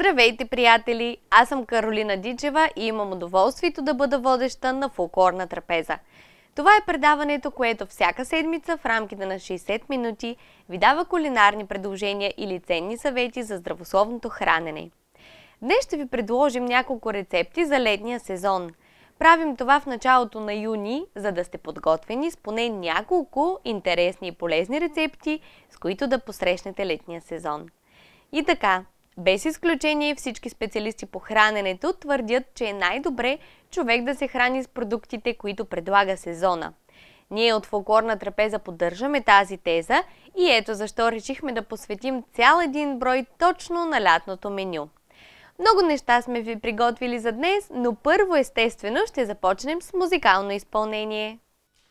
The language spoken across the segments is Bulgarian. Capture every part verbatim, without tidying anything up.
Здравейте, приятели! Аз съм Каролина Дичева и имам удоволствието да бъда водеща на Фолклорна трапеза. Това е предаването, което всяка седмица в рамките на шейсет минути ви дава кулинарни предложения или ценни съвети за здравословното хранене. Днес ще ви предложим няколко рецепти за летния сезон. Правим това в началото на юни, за да сте подготвени с поне няколко интересни и полезни рецепти, с които да посрещнете летния сезон. И така, без изключение всички специалисти по храненето твърдят, че е най-добре човек да се храни с продуктите, които предлага сезона. Ние от Фолклорна трапеза поддържаме тази теза и ето защо решихме да посветим цял един брой точно на лятното меню. Много неща сме ви приготвили за днес, но първо естествено ще започнем с музикално изпълнение.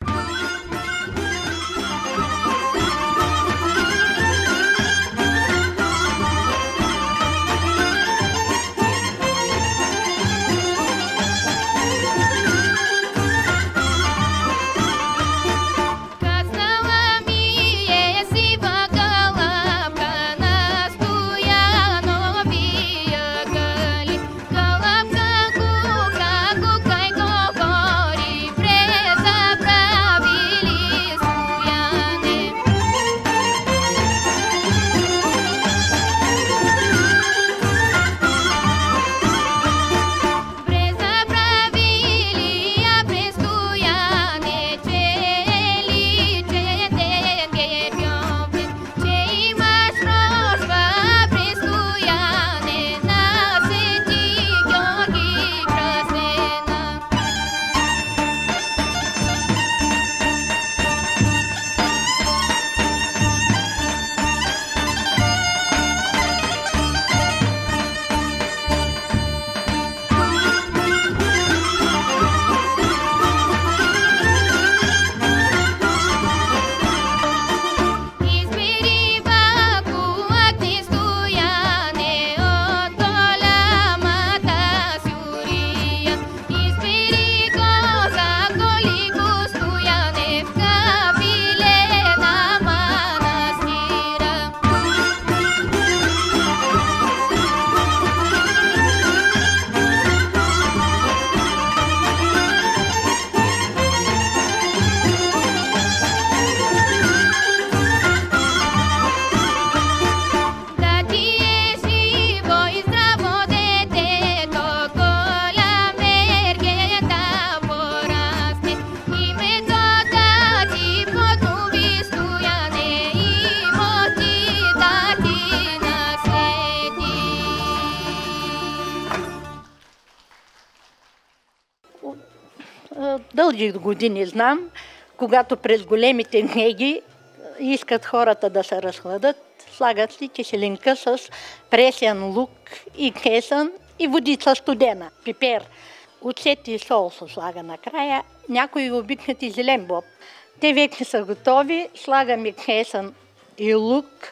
Дълги години знам, когато през големите книги искат хората да се разхладат, слагат си киселинка с пресен лук и кесън и водица студена, пипер. Оцет и сол се слага накрая, някои обикнат и зелен боб. Те вече са готови, слагаме кесън и лук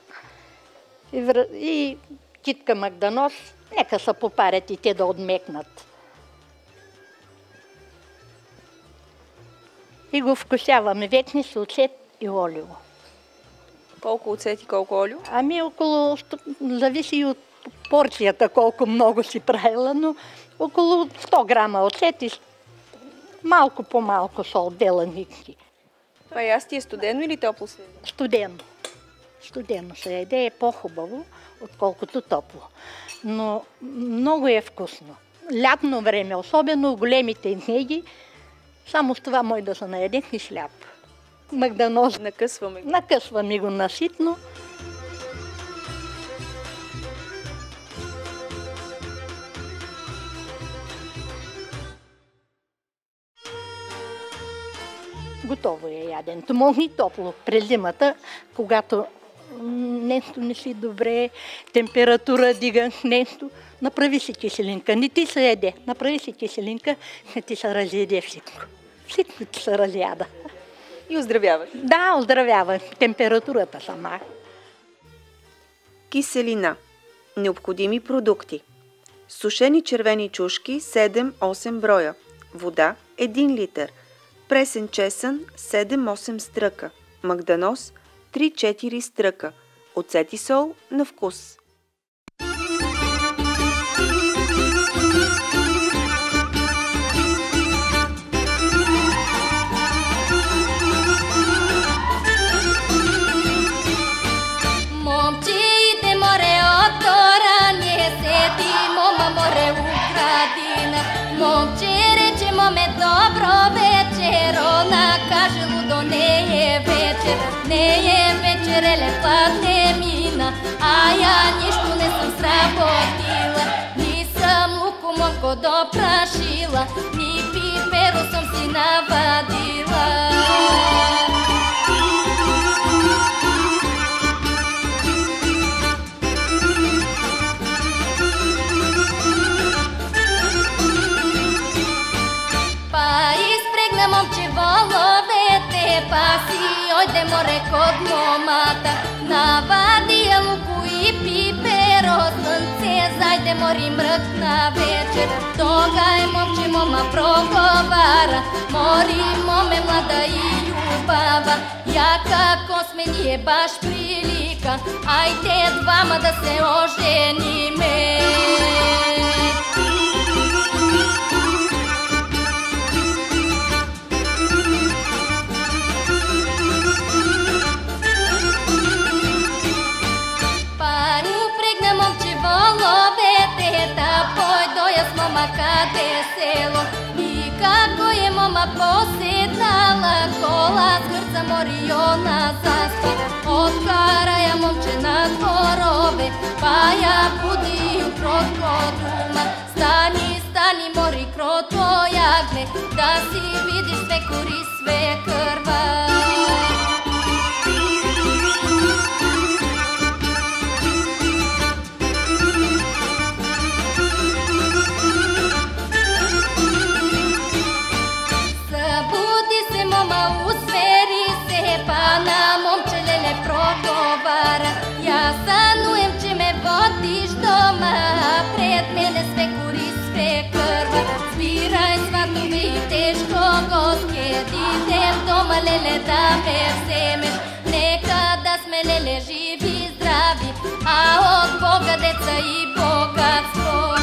и, вр... и китка магданоз, нека се попарят и те да отмекнат. И го вкусяваме вече с оцет и олио. Колко оцет и колко олио? Ами около, зависи и от порцията, колко много си правила, но около сто грама оцет и малко по-малко сол, деланички. Това ястие е студено или топло се яде? Студено. Студено се яде, е по-хубаво, отколкото топло. Но много е вкусно. Лятно време, особено големите книги, само с това може да се наеде и хляб. Магданоз. Накъсваме го. Накъсваме го наситно. Готово е яденето. Може и топло през зимата, когато нещо не си добре, температура дига нещо, направи си киселинка. Не ти се яде, направи си киселинка, не ти се разяде всичко. Всичко ти се разяда. И оздравяваш? Да, оздравява. Температурата сама. Киселина. Необходими продукти. Сушени червени чушки седем-осем броя. Вода един литър. Пресен чесън седем-осем стръка. Магданоз три-четири стръка. Оцет и сол на вкус. Momče reče mome dobro večer, ona kaže ludo ne je večer, ne je večer, ele hladne mina, a ja ništa ne sam srabotila, nisam luku momko doprašila, ni piperu sam si navadila. Momče volovete, pa si ojdemo kod momata, navadi je luku i pipero, sunce zajde mori mrkna večer, toga je momče moma progovara, mori mome mlada i ljubava, ja kako sme nije baš prilika, ajde dvama da se oženime. Kada je selo i kako je moma posjedala, kola zgrca mori ona zaspa, od karaja momče na dvorove, pa ja budi jutro kod uma, stani, stani mori kroto jagne, da si vidiš sve kuri, sve krva. Ja sanujem če me vodiš doma, pred mene sve kuri, sve krva, zbiraj svatove i teško goske, idem doma lele da me vzemeš, nekada sme lele živi zdravi, a od Boga deca i bogatstvo.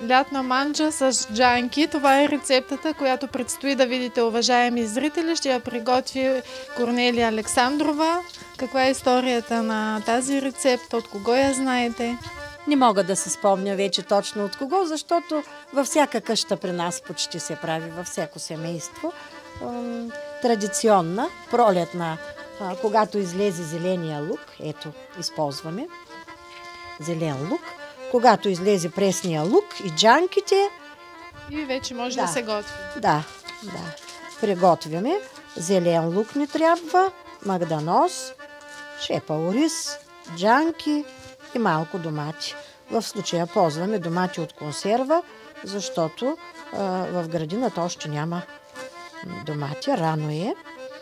лятна манджа с джанки. Това е рецептата, която предстои да видите, уважаеми зрители. Ще я приготви Корнелия Александрова. Каква е историята на тази рецепта? От кого я знаете? Не мога да се спомня вече точно от кого, защото във всяка къща при нас почти се прави, във всяко семейство. М- традиционна, пролетна, а, когато излезе зеления лук, ето, използваме зелен лук, когато излезе пресния лук и джанките. И вече може Да. да се готви. Да, да. Приготвяме. Зелен лук ни трябва, магданоз, шепа ориз, джанки и малко домати. В случая ползваме домати от консерва, защото а, в градината още няма домати, рано е.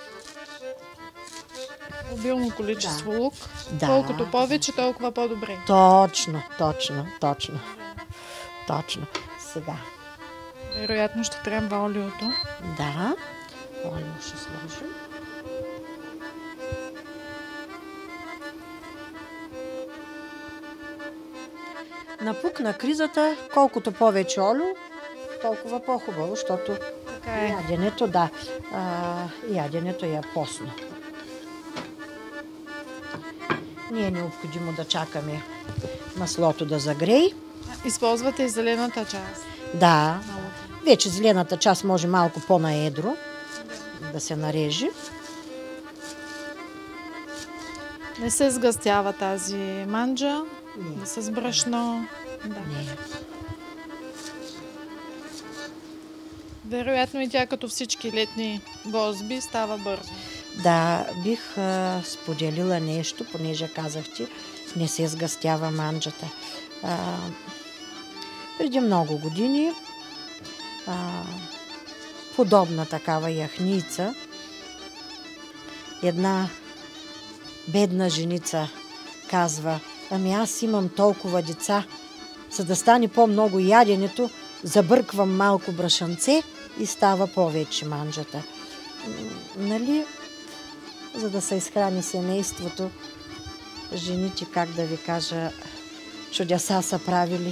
Обилно количество Да. лук. Да. Колкото повече, толкова по-добре. Точно, точно, точно. Точно. Сега. Вероятно ще трябва олиото. Да. Олио ще сложим. Напук на кризата, колкото повече олио, толкова по-хубаво, защото Така е. яденето, да, а, яденето е постно. Не е необходимо да чакаме маслото да загрее. Използвате и зелената част. Да, Много. вече зелената част може малко по-наедро да се нарежи. Не се сгъстява тази манджа. Не. С брашно. Да. Не. Вероятно и тя, като всички летни гозби, става бързо. Да, бих а, споделила нещо, понеже казахте, не се сгъстява манджата. А, преди много години а, подобна такава яхница, една бедна женица казва: ами аз имам толкова деца, за да стане по-много яденето, забърквам малко брашанце и става повече манджата. М, Нали, за да се изхрани семейството, жените, как да ви кажа, чудеса са правили.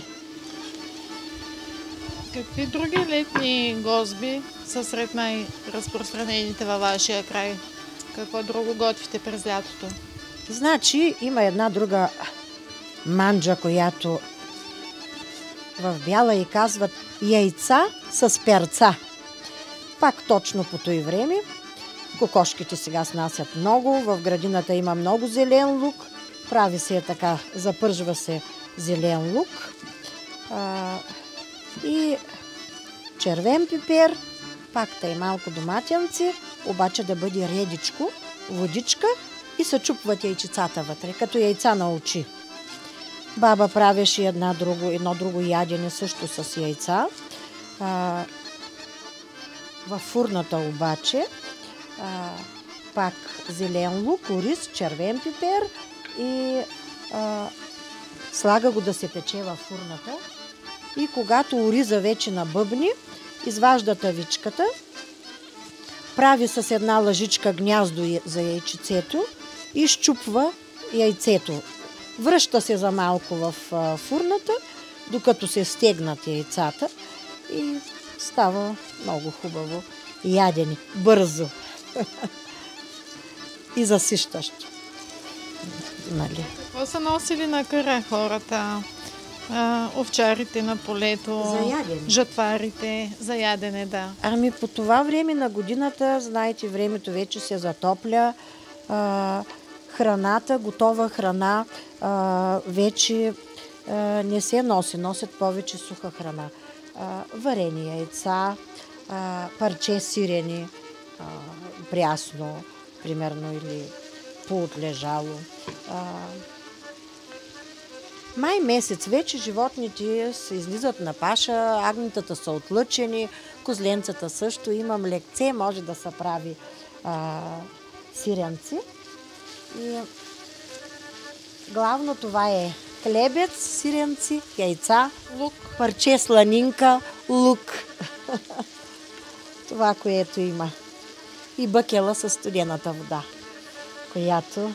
Какви други летни гозби са сред най-разпространените във вашия край? Какво друго готвите през лятото? Значи има една друга манджа, която в бяла и казват яйца с перца. Пак точно по той време. Кокошките сега снасят много, в градината има много зелен лук, прави се така, запържва се зелен лук а, и червен пипер, пак тъй малко доматянци, обаче да бъде редичко, водичка и се чупват яйчицата вътре, като яйца на очи. Баба правеше една друго, едно друго ядене също с яйца. А, във фурната обаче а, пак зелен лук, ориз, червен пипер и а, слага го да се пече във фурната. И когато ориза вече набъбни, изважда тавичката, прави с една лъжичка гняздо за яйчицето и щупва яйцето. Връща се за малко в а, фурната, докато се стегнат яйцата и става много хубаво ядене, бързо и засищащо. Нали? Какво са носили на къра хората? А, овчарите на полето, За ядене. жатварите, за ядене, да. Ами по това време на годината, знаете, времето вече се затопля, а, храната, готова храна а, вече а, не се носи, носят повече суха храна. А, варени яйца, а, парче сирени, а, прясно, примерно, или поотлежало. А, Май месец вече животните се излизат на паша, агнетата са отлъчени, козленцата също, има млекце, може да се прави а, сиренци. И главно това е хлебец, сиренци, яйца, Лук. парче сланинка, лук. Това, което има. И бъкела със студената вода, която,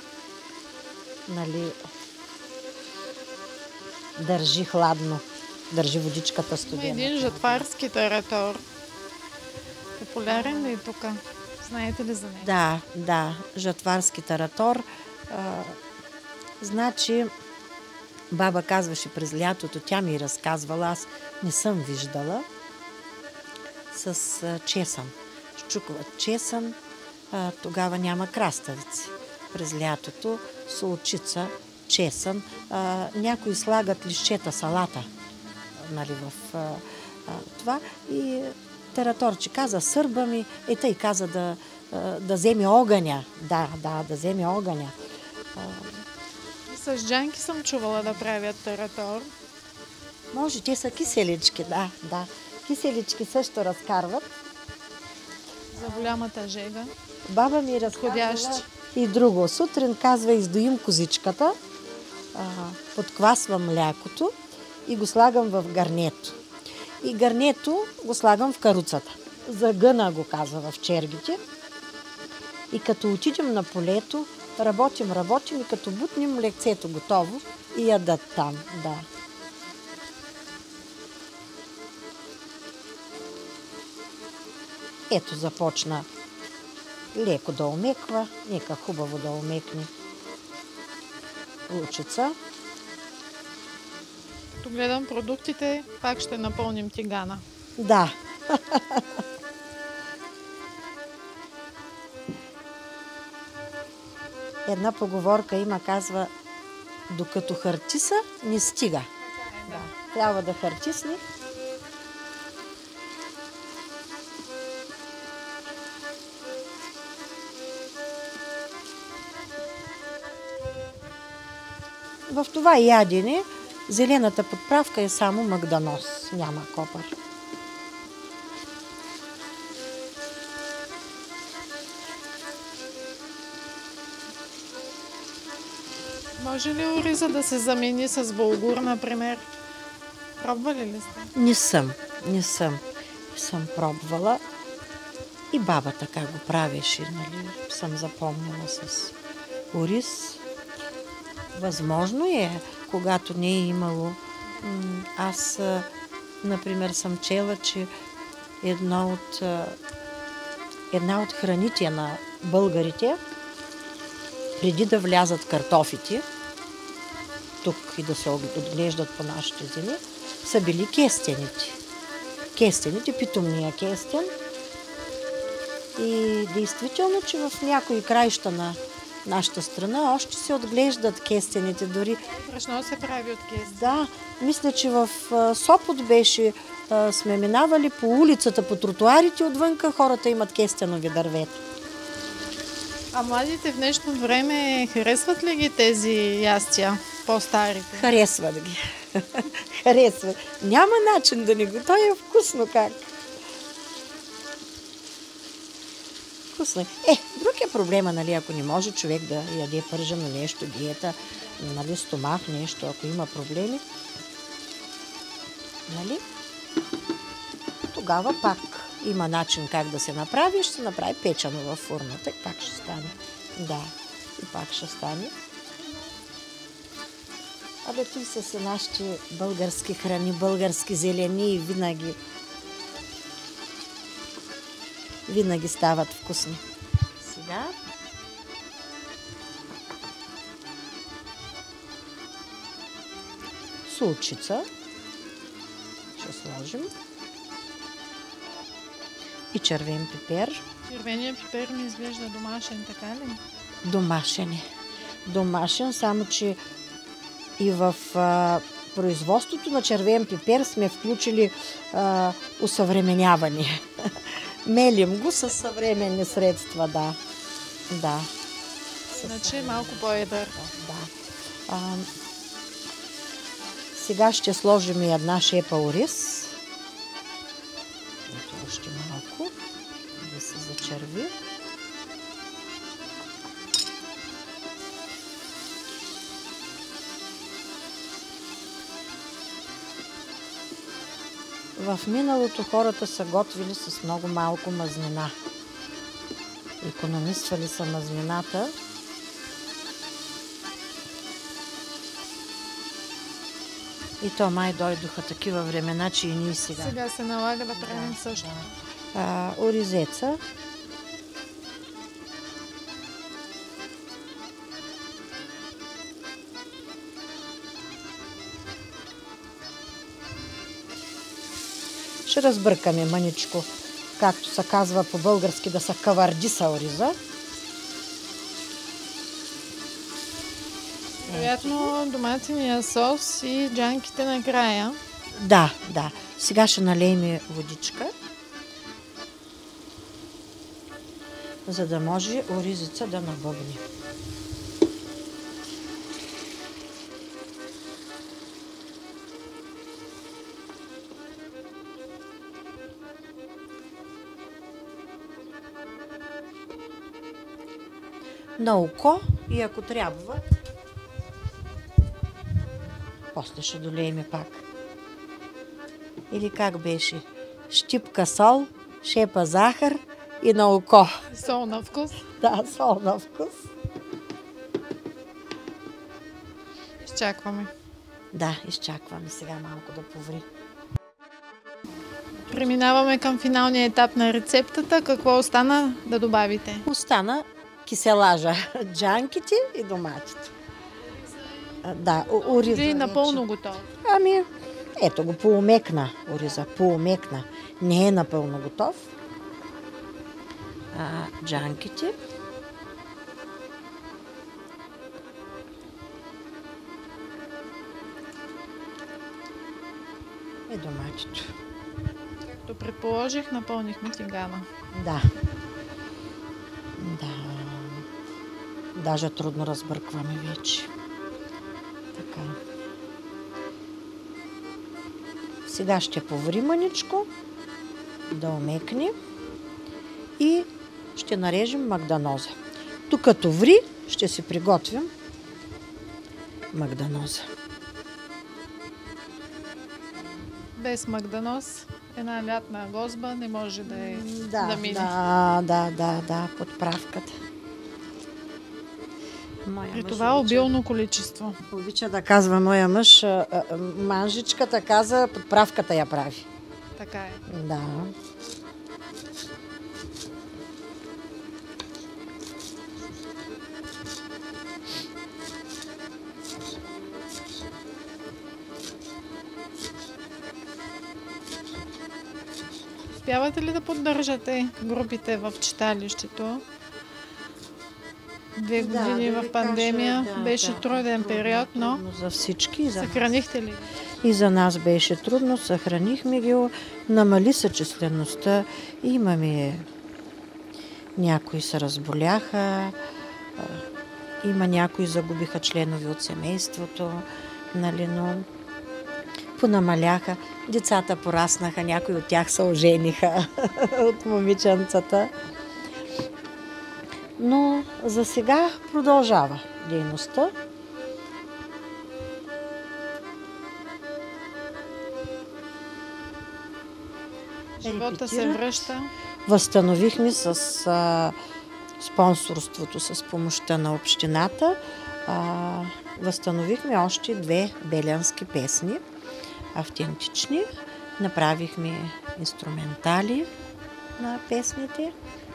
нали, държи хладно държи водичката Има студена. един жатварски таратор. Популярен ли е тук? Знаете ли за него? Да, да, жатварски таратор. А, значи, баба казваше през лятото, тя ми разказвала, аз не съм виждала, с а, чесън. Щуковат чесън, а, тогава няма краставици. През лятото, солчица, чесън. А, някои слагат лищета салата, нали, в а, а, това. И тараторче каза, сърба ми, е тъй каза да, а, да вземе огъня. Да, да, да вземе огъня. А, С джанки съм чувала да правят таратор. може, те са киселички, да, да. Киселички също разкарват. За голямата жега. Баба ми разказвала Ходящи. и друго. Сутрин казва, издоим козичката, а, подквасвам млякото и го слагам в гарнето. И гарнето го слагам в каруцата. Загъна го казва в чергите. И като отидем на полето, работим, работим и като бутнем лекцето готово и ядат там, да. Ето започна леко да омеква, нека хубаво да омекне лучица. Като гледам продуктите, пак ще напълним тигана. Да. Една поговорка има, казва, докато хартиса, не стига. Да. Трябва да хартисне. В това ядене зелената подправка е само магданоз, няма копър. Може ли ориза да се замени с булгур, например? Пробвали ли сте? Не съм, не съм. Не съм пробвала. И баба така го правеше, нали? Съм запомнила с ориз. Възможно е, когато не е имало. Аз, например, съм чела, че една от, една от храните на българите, преди да влязат картофите, тук и да се отглеждат по нашите земи, са били кестените. Кестените, питомния кестен. И действително, че в някои краища на нашата страна още се отглеждат кестените. Дори... Брашно се прави от кестен. Да, мисля, че в Сопот беше, сме минавали по улицата, по тротуарите отвънка, хората имат кестенови дървета. А младите в днешно време харесват ли ги тези ястия, по-старите? Харесват ги. Харесват. Няма начин да не го. То е вкусно как. Вкусно. Е, друг е проблема, нали, ако не може човек да яде пържено нещо, диета, нали, стомах, нещо, ако има проблеми. Нали? Тогава пак има начин как да се направи, ще се направи печено във фурната и пак ще стане. Да, и пак ще стане. Абе, той са си нашите български храни, български зелени и винаги винаги стават вкусни. Сега сулчица ще сложим и червен пипер. Червеният пипер ми изглежда домашен, така ли? Домашен е. Домашен, само че и в а, производството на червен пипер сме включили а, усъвременяване. Мелим го със съвременни средства, да. Да. Значи малко по-едър. Да. А, сега ще сложим и една шепа ориз. Ето още малко, да се зачерви. В миналото хората са готвили с много малко мазнина. Икономисвали са мазнината. И то май дойдоха такива времена, че и ние сега. Сега се налага да правим Да, също. А, оризеца. Ще разбъркаме мъничко, както се казва по-български, да се каварди са ориза. Вероятно доматения сос и джанките накрая. Да, да. Сега ще налеем водичка, за да може оризица да набъбне. На око и ако трябва, после ще долеем пак. Или как беше? Щипка сол, шепа захар и на око. Сол на вкус. Да, сол на вкус. Изчакваме. Да, изчакваме сега малко да поври. Преминаваме към финалния етап на рецептата. Какво остана да добавите? Остана киселажа, джанките и доматите. А, Да, о- ориза. Или вече. напълно готов. Ами, ето го, поумекна ориза, поумекна. Не е напълно готов. А, джанките. И доматито. Както предположих, напълнихме тигана. Да. Да. Даже трудно разбъркваме вече. Така. Сега ще поври мъничко, да омекне и ще нарежем магданоза. Тук като ври, ще си приготвим магданоза. Без магданоз, една лятна гозба не може да е да, Да, мине. да, да, да, да, подправката. Моя При мъж това обича- обилно количество. Обича да казва моя мъж, а, а, манжичката каза, подправката я прави. Така е. Да. Успявате ли да поддържате групите в читалището? Две Да, години да в ви пандемия кажа, да, беше да, труден трудно, период, но трудно за всички. И за, нас. съхранихте ли? И за нас беше трудно, съхранихме ги, намали се числеността. Имаме, някои се разболяха, а, има някои загубиха членове от семейството, нали, но понамаляха. Децата пораснаха, някои от тях се ожениха от момиченцата. Но за сега продължава дейността. Живота се Репетира. връща. Възстановихме с а, спонсорството, с помощта на общината. А, възстановихме още две белянски песни, автентични. Направихме инструментали на песните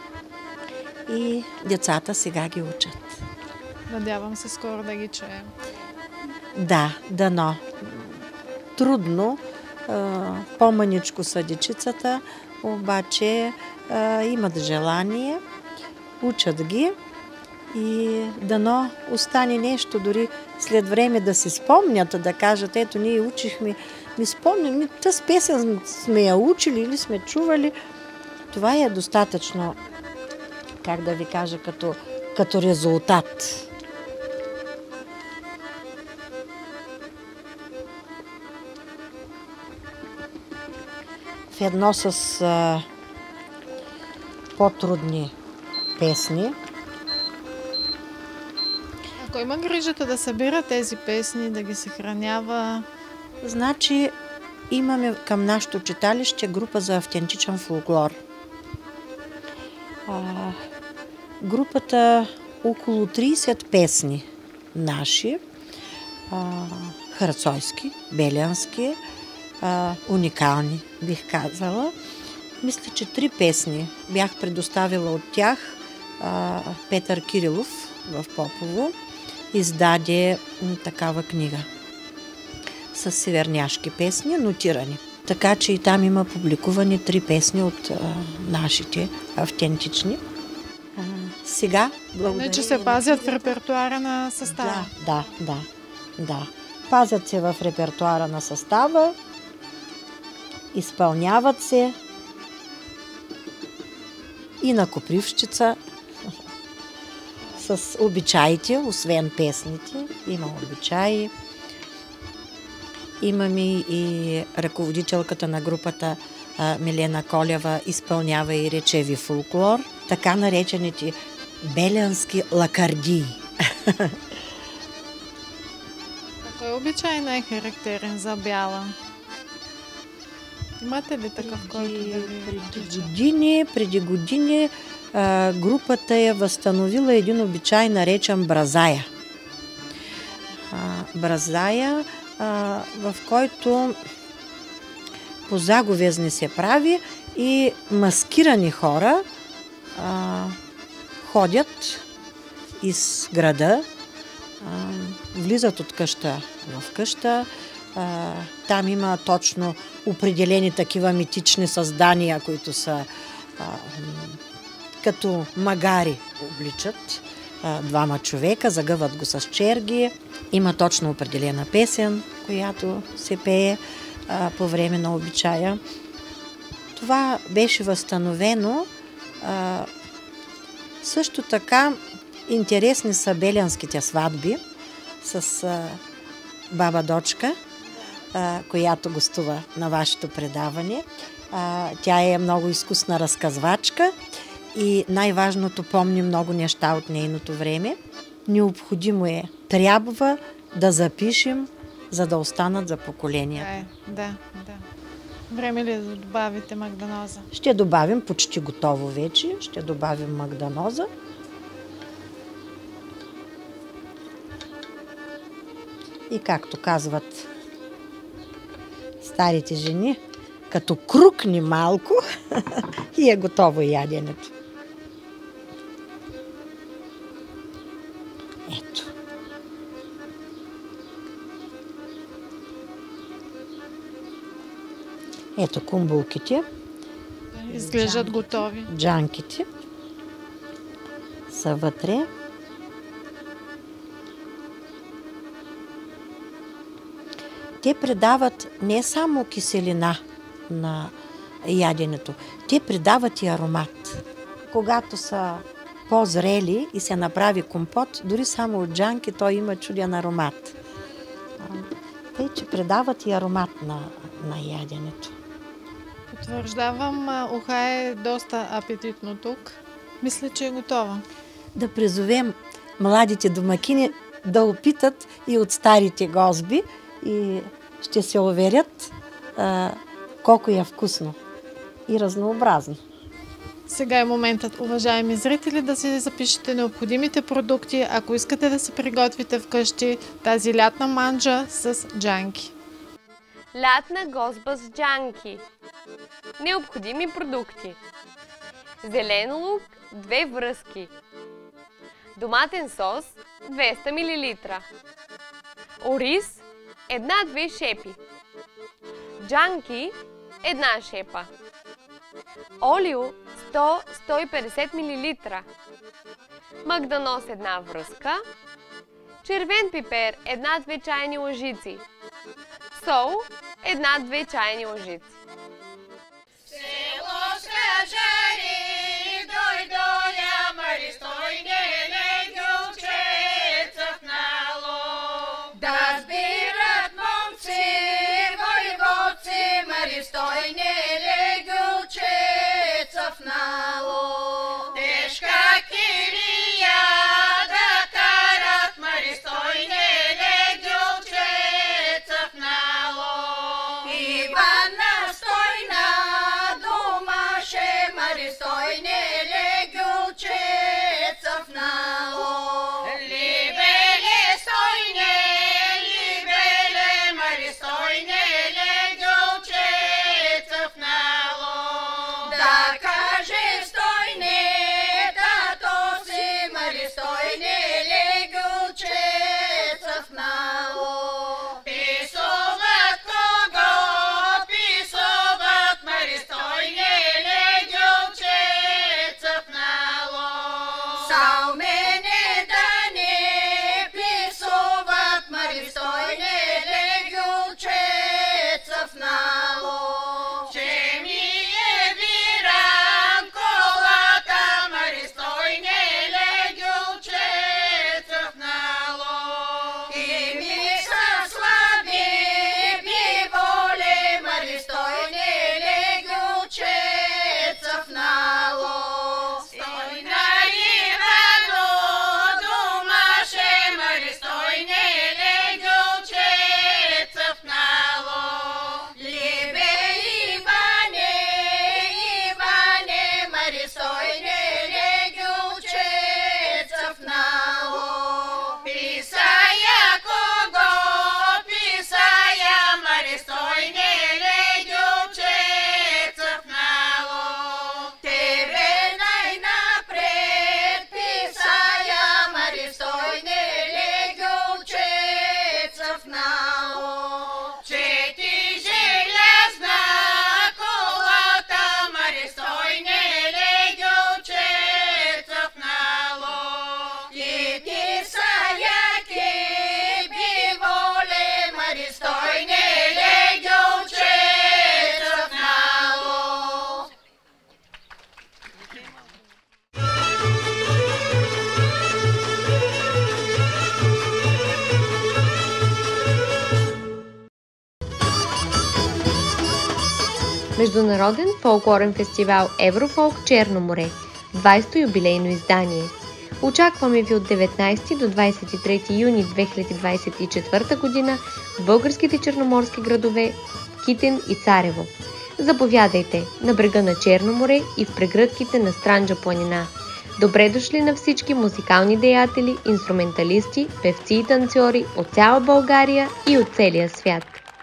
и децата сега ги учат. Надявам се скоро да ги чуем. Да, дано. Трудно, а, по-мъничко са дечицата, обаче а, имат желание, учат ги и дано остане нещо, дори след време да си спомнят, да кажат, ето ние учихме, ми спомням, тази песен сме я учили или сме чували. Това е достатъчно, как да ви кажа, като, като резултат. В едно с а, по-трудни песни. Ако има грижата да събира тези песни, да ги съхранява, Значи имаме към нашето читалище група за автентичен фолклор. А, групата около трийсет песни наши. А, харцойски, белянски, а, уникални, бих казала. Мисля, че три песни бях предоставила от тях. А, Петър Кирилов в Попово издаде м, такава книга с северняшки песни, нотирани. Така че и там има публикувани три песни от а, нашите автентични. А, сега, благодаря... Не, че се пазят в репертуара на състава. Да, да, да, да. Пазят се в репертуара на състава, изпълняват се и на Копривщица с обичаите, освен песните. Има обичаи. Имаме и ръководителката на групата Милена Колева изпълнява и речеви фолклор, така наречените белянски лакардии. Кой обичай най-характерен за Бяла? Имате ли такъв, който да ви преди години, преди години а, групата е възстановила един обичай, наречен бразая. А, бразая, а, в който по заговезни се прави и маскирани хора а, ходят из града, а, влизат от къща в къща. А, там има точно определени такива митични създания, които са а, като магари обличат а, двама човека, загъват го с черги. Има точно определена песен, която се пее а, по време на обичая. Това беше възстановено. А, също така интересни са белянските сватби с а, баба Дочка, а, която гостува на вашето предаване. А, тя е много изкусна разказвачка и най-важното, помни много неща от нейното време. Необходимо е, трябва да запишем, за да останат за поколения. Е, да, да. Време ли е да добавите магданоза? Ще добавим, почти готово вече, ще добавим магданоза. И както казват старите жени, като крукни малко и е готово яденето. Ето. Ето кумбулките. Изглеждат готови. Джанките са вътре. Те придават не само киселина на яденето, те придават и аромат. Когато са по-зрели и се направи компот, дори само от джанки той има чуден аромат. Те, че придават и аромат на, на яденето. Потвърждавам, уха е доста апетитно тук. Мисля, че е готова. Да призовем младите домакини да опитат и от старите гозби и ще се уверят а, колко е вкусно и разнообразно. Сега е моментът, уважаеми зрители, да си запишете необходимите продукти, ако искате да си приготвите вкъщи тази лятна манджа с джанки. Лятна гозба с джанки. Необходими продукти: зелен лук две връзки, доматен сос двеста милилитра, ориз една-две шепи, джанки една шепа, олио сто до сто и петдесет милилитра, магданоз една връзка, червен пипер една-две чайни лъжици, сол една-две чайни лъжици. Село Скажари, дойдоля, мари стойнеле, гълчеца в нало. Да сбират момци, войводци, мари стойнеле, гълчеца в нало. Тежка кирия да карат, мари стойнеле, гълчеца в нало. Иван Международен фолклорен фестивал Еврофолк Черно море, двайсето юбилейно издание. Очакваме ви от деветнайсети до двайсет и трети юни две хиляди двайсет и четвърта година в българските черноморски градове Китен и Царево. Заповядайте на брега на Черно море и в прегръдките на Странджа планина. Добре дошли на всички музикални деятели, инструменталисти, певци и танцори от цяла България и от целия свят.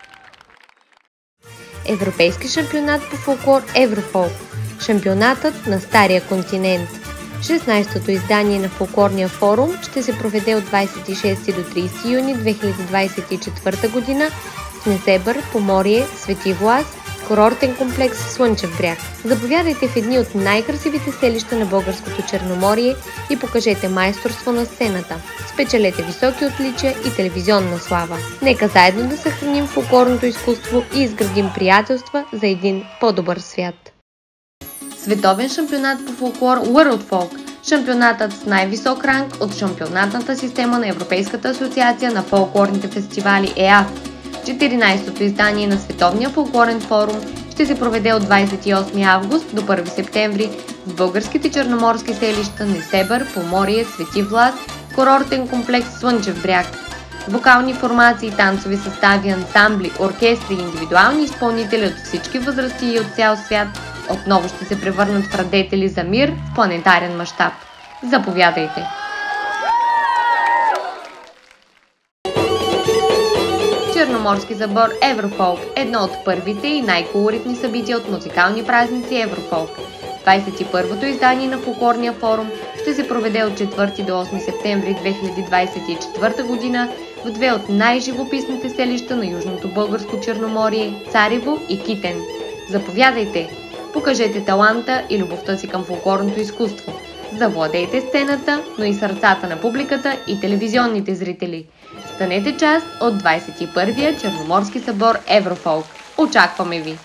Европейски шампионат по фолклор Еврофолк. Шампионатът на Стария континент. шестнайсетото издание на фолклорния форум ще се проведе от двайсет и шести до трийсети юни две хиляди двайсет и четвърта година в Несебър, Поморие, Свети Влас, курортен комплекс Слънчев бряг. Заповядайте в едни от най-красивите селища на българското Черноморие и покажете майсторство на сцената. Спечелете високи отличия и телевизионна слава. Нека заедно да съхраним фолклорното изкуство и изградим приятелства за един по-добър свят. Световен шампионат по фолклор World Folk. Шампионатът с най-висок ранг от шампионатната система на Европейската асоциация на фолклорните фестивали Е А Ф. четиринайсетото издание на Световния фолклорен форум ще се проведе от двайсет и осми август до първи септември в българските черноморски селища Несебър, Поморие, Свети Влас, курортен комплекс Слънчев бряг. Вокални формации, танцови състави, ансамбли, оркестри и индивидуални изпълнители от всички възрасти и от цял свят отново ще се превърнат в радетели за мир в планетарен мащаб. Заповядайте! Черноморски събор Еврофолк – едно от първите и най-колоритни събития от музикални празници Еврофолк. двайсет и първото издание на фолклорния форум ще се проведе от четвърти до осми септември две хиляди двайсет и четвърта година в две от най-живописните селища на Южното българско Черноморие – Царево и Китен. Заповядайте! Покажете таланта и любовта си към фолклорното изкуство. Завладейте сцената, но и сърцата на публиката и телевизионните зрители. Станете част от двайсет и първия Черноморски събор Еврофолк. Очакваме ви!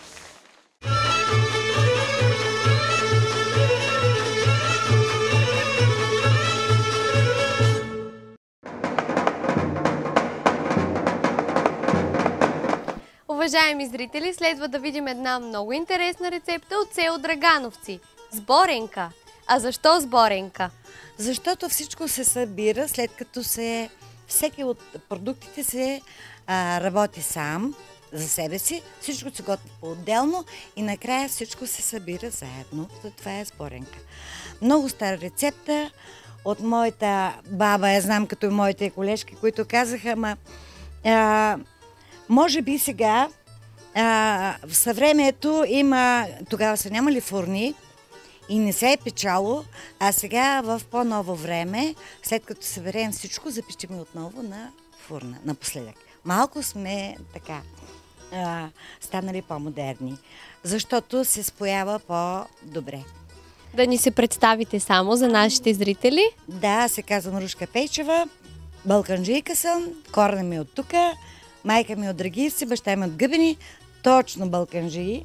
Уважаеми зрители, следва да видим една много интересна рецепта от село Драгановци – сборенка. А защо сборенка? Защото всичко се събира след като се... Всеки от продуктите се а, работи сам, за себе си, всичко се готви по-отделно и накрая всичко се събира заедно. Това е сборенка. Много стара рецепта от моята баба, я знам като и моите колежки, които казаха, ма а, може би сега а, в съвремието има, тогава са нямали фурни, и не се е печало, а сега в по-ново време, след като съберем всичко, запечем отново на фурна, напоследък. Малко сме така а, станали по-модерни, защото се споява по-добре. Да ни се представите само за нашите зрители? Да, се казвам Рушка Пейчева, балканджийка съм, корена ми от тука, майка ми от Драгивци, баща ми от Гъбени, точно балканджии.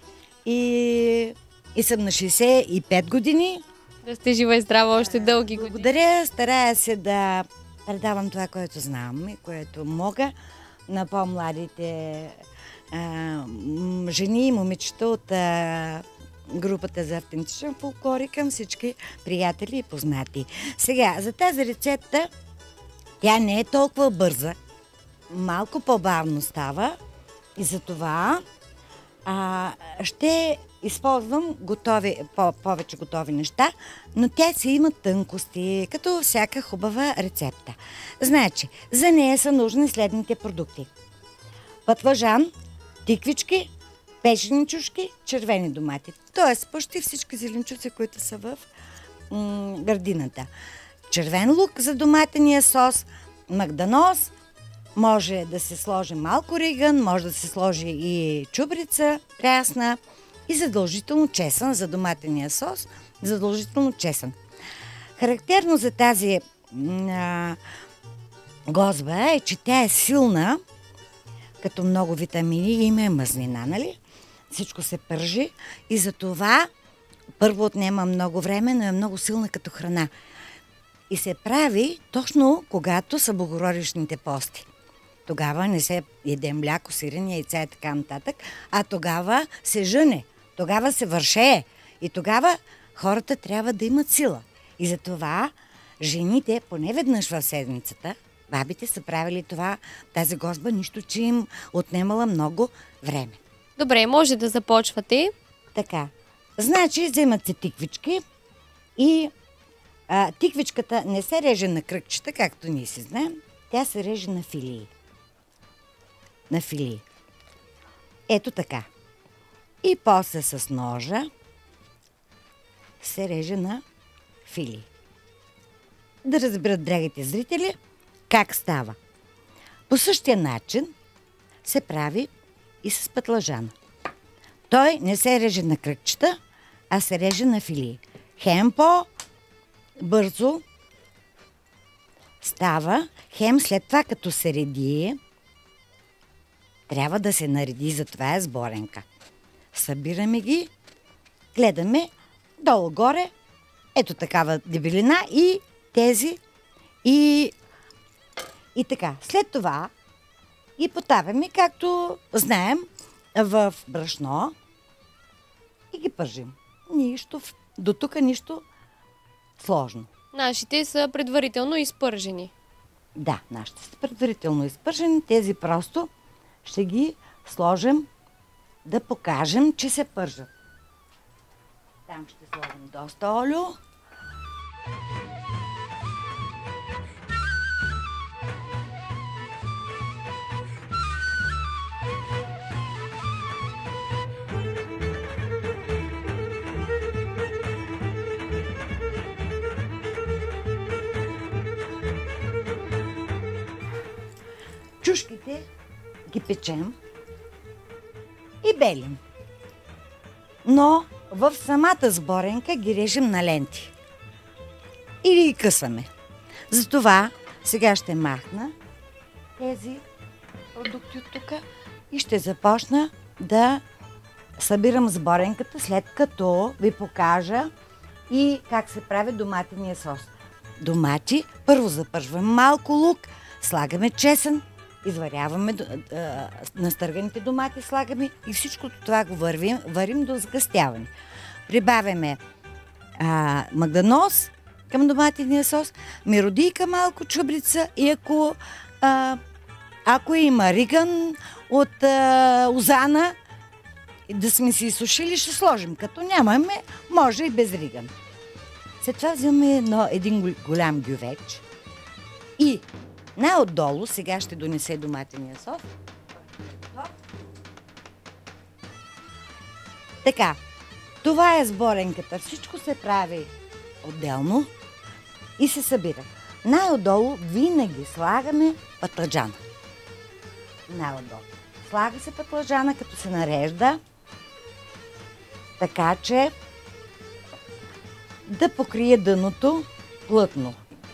И... И съм на шейсет и пет години. Да сте жива и здрава още дълги години. Благодаря, старая се да предавам това, което знам и което мога на по-младите а, жени и момичета от а, групата за автентичен фолклор и към всички приятели и познати. Сега, за тази рецепта, тя не е толкова бърза, малко по-бавно става и за това а, ще използвам готови, по- повече готови неща, но тя си има тънкости, като всяка хубава рецепта. Значи, за нея са нужни следните продукти. Пътлажан, тиквички, печени чушки, червени домати. Тоест, почти всички зеленчуци, които са в м- градината. Червен лук за доматения сос, магданоз, може да се сложи малко риган, може да се сложи и чубрица прясна, и задължително чесън за доматения сос, задължително чесън. Характерно за тази а, гозба е, че тя е силна, като много витамини и има мазнина, нали? Всичко се пържи и за това първо отнема много време, но е много силна като храна. И се прави точно когато са богородичните пости. Тогава не се яде мляко, сирене, яйца и така нататък, а тогава се жъне, тогава се вършее и тогава хората трябва да имат сила. И затова жените поне веднъж в седмицата, бабите са правили това, тази гозба, нищо, че им отнемала много време. Добре, може да започвате. Така, значи вземат се тиквички и а, тиквичката не се реже на кръгчета, както ние си знаем, тя се реже на филии. На филии. Ето така. И после с ножа се реже на филии. Да разберат, драгите зрители, как става. По същия начин се прави и с пътлажана. Той не се реже на кръгчета, а се реже на филии. Хем по-бързо става, хем след това като се реди, трябва да се нареди, за това е сборенка. Събираме ги, гледаме долу-горе, ето такава дебелина и тези и, и така. След това и потапяме, както знаем, в брашно и ги пържим. Нищо, до тук нищо сложно. Нашите са предварително изпържени. Да, нашите са предварително изпържени, тези просто ще ги сложим да покажем, че се пържат. Там ще сложим доста олио. Чушките ги печем и белим. Но в самата сборенка ги режем на ленти. Или ги късваме. Затова сега ще махна тези продукти от тук и ще започна да събирам сборенката, след като ви покажа и как се прави доматения сос. Домати, първо запържваме малко лук, слагаме чесън, изваряваме а, настърганите домати, слагаме и всичко това го варим, варим до сгъстяване. Прибавяме а, магданоз към доматения сос, меродийка малко, чубрица и ако, а, ако има риган от а, озана, да сме си изсушили, ще сложим. Като нямаме, може и без риган. След това вземаме едно, един голям гювеч и най-отдолу, сега ще донесе доматения сос. Така, това е сборенката. Всичко се прави отделно и се събира. Най-отдолу винаги слагаме пътладжана. Най-отдолу. Слага се пътладжана, като се нарежда, така че да покрие дъното плътно.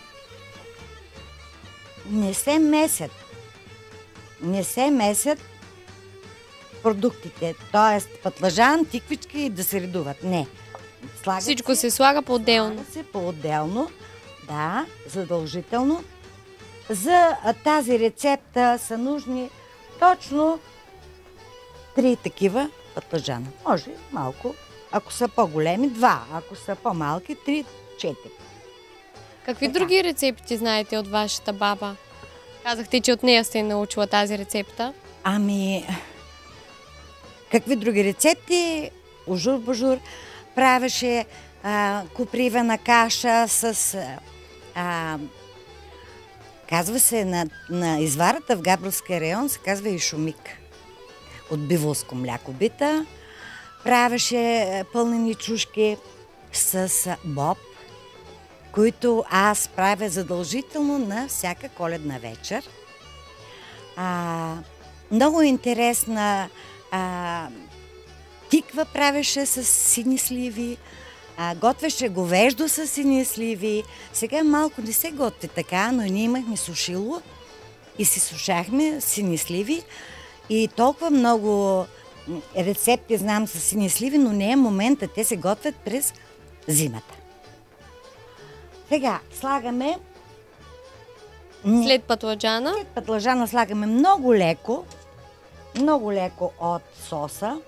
Не се месят. Не се месят продуктите, т.е. пътлажан, тиквички да се редуват. Не. Слагат Всичко се, се слага по-отделно. Слага се по-отделно. Да, задължително. За тази рецепта са нужни точно три такива пътлажана. Може малко, ако са по-големи, два. Ако са по-малки, три, четири. Какви Така. други рецепти знаете от вашата баба? Казахте, че от нея сте научила тази рецепта. Ами, какви други рецепти? Ужур-бужур. Правеше а, купривена каша с... А, казва се на, на изварата в Габровския район, се казва и шумик. От биволско мляко бита. Правеше пълнени чушки с боб, които аз правя задължително на всяка коледна вечер. А, много интересна а, тиква правеше с сини сливи, а, готвеше говеждо с сини сливи. Сега малко не се готви така, но ние имахме сушило и си сушахме сини сливи. И толкова много рецепти знам с сини сливи, но не е момента. Те се готвят през зимата. Сега слагаме След пътладжана? След пътладжана слагаме много леко, много леко от соса.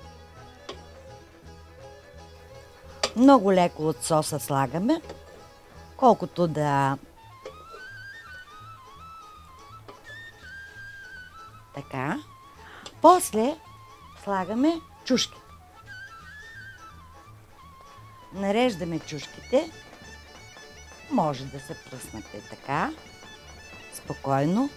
Много леко от соса слагаме, колкото да... Така. После слагаме чушки. Нареждаме чушките. Може да се пръснете така. Спокойно.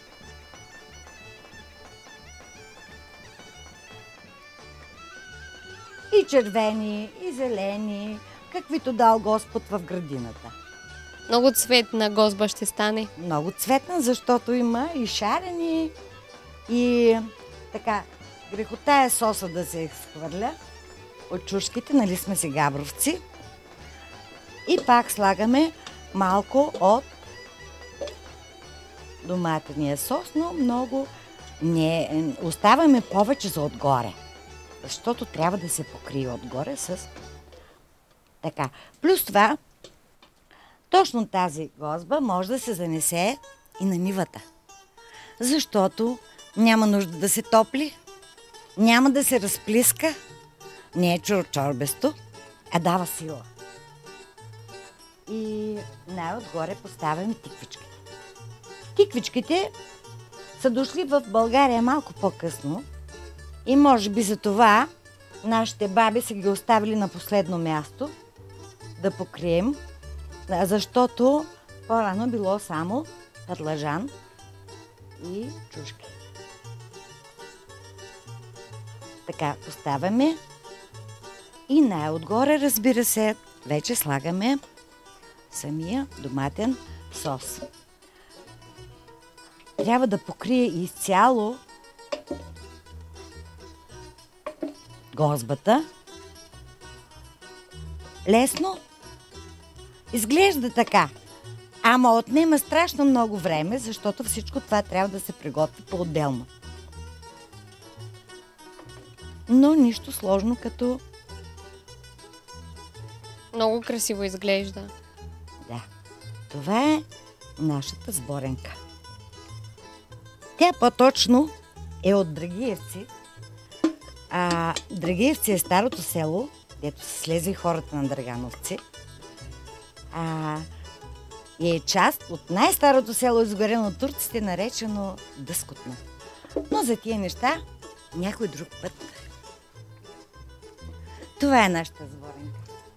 И червени, и зелени, каквито дал Господ в градината. Много цветна гозба ще стане. Много цветна, защото има и шарени, и така, грехота е соса да се изхвърля от чушките, нали сме си габровци. И пак слагаме малко от доматения сос, но много не оставаме повече за отгоре, защото трябва да се покрие отгоре с така. Плюс това, точно тази гозба може да се занесе и на нивата, защото няма нужда да се топли, няма да се разплиска, не е чор-чорбесто, а дава сила. И най-отгоре поставяме тиквичките. Тиквичките са дошли в България малко по-късно и може би за това нашите баби са ги оставили на последно място да покрием, защото по-рано било само пътладжан и чушки. Така поставяме и най-отгоре, разбира се, вече слагаме самия доматен сос. Трябва да покрие изцяло гозбата. Лесно изглежда така, ама отнема страшно много време, защото всичко това трябва да се приготви по-отделно. Но нищо сложно като... Много красиво изглежда. Да, това е нашата сборенка. Тя по-точно е от Драгиевци. А Драгиевци е старото село, дето са слезли хората на Драгановци. А, и е част от най-старото село, изгорено от турците, наречено Дъскотна. Но за тия неща някой друг път. Това е нашата сборенка.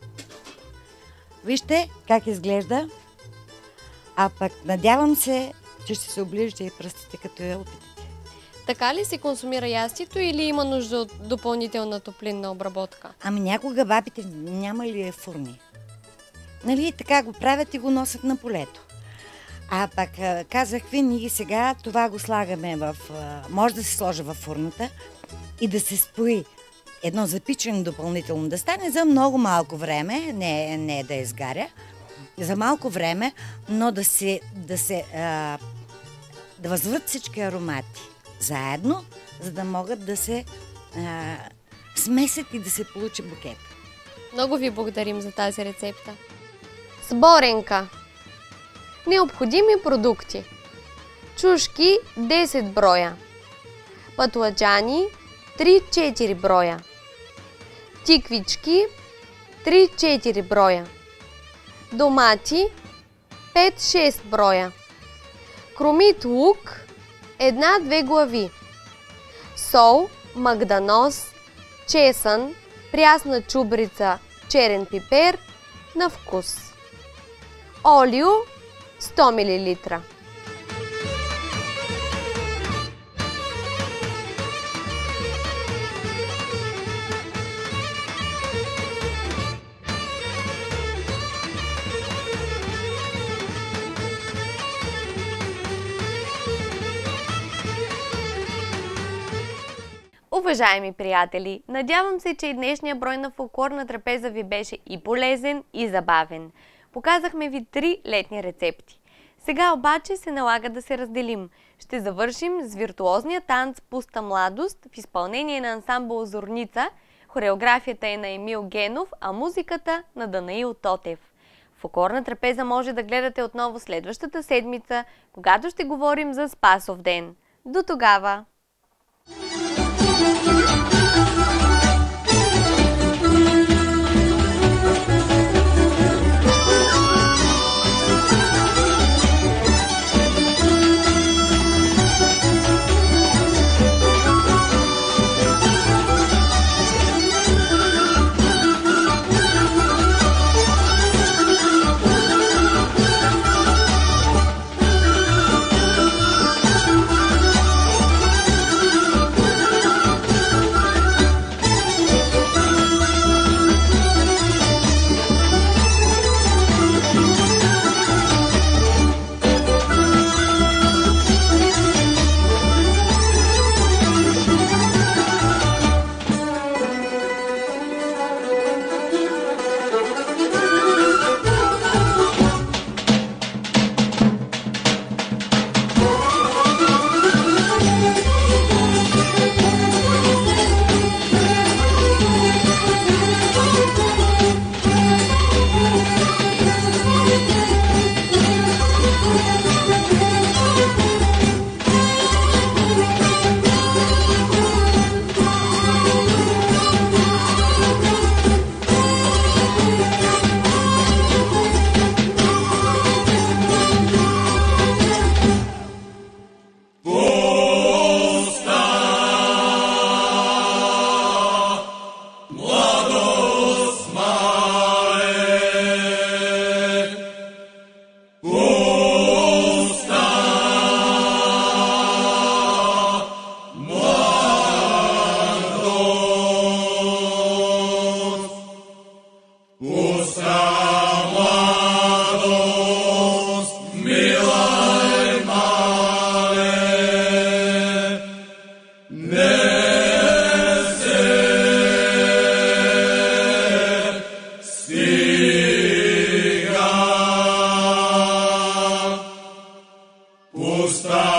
Вижте как изглежда. А пък надявам се, че ще се оближите и пръстите, като я опитате. Така ли се консумира ястието или има нужда от допълнителна топлинна обработка? Ами някога бабите няма ли фурни? Нали, така го правят и го носят на полето. А пък казах ви, ние сега това го слагаме в... Може да се сложи във фурната и да се спои едно запичане допълнително, да стане за много малко време, не, не да изгаря, за малко време, но да се, да се а, да възвърт всички аромати заедно, за да могат да се а, смесят и да се получи букет. Много ви благодарим за тази рецепта. Сборенка. Необходими продукти. Чушки десет броя. Пътладжани три-четири броя. Тиквички три-четири броя. Домати пет-шест броя. Кромит лук една-две глави. Сол, магданоз, чесън, прясна чубрица, черен пипер на вкус. Олио сто милилитра. Уважаеми приятели, надявам се, че и днешния брой на Фолклорна трапеза ви беше и полезен, и забавен. Показахме ви три летни рецепти. Сега обаче се налага да се разделим. Ще завършим с виртуозния танц "Пуста младост" в изпълнение на ансамбъл "Зорница". Хореографията е на Емил Генов, а музиката на Данаил Тотев. Фолклорна трапеза може да гледате отново следващата седмица, когато ще говорим за Спасов ден. До тогава! Pusta